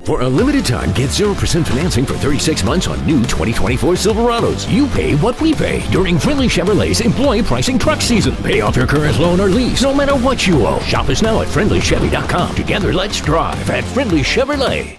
For a limited time, get 0% financing for 36 months on new 2024 Silverados. You pay what we pay during Friendly Chevrolet's employee pricing truck season. Pay off your current loan or lease, no matter what you owe. Shop us now at friendlychevy.com. Together, let's drive at Friendly Chevrolet.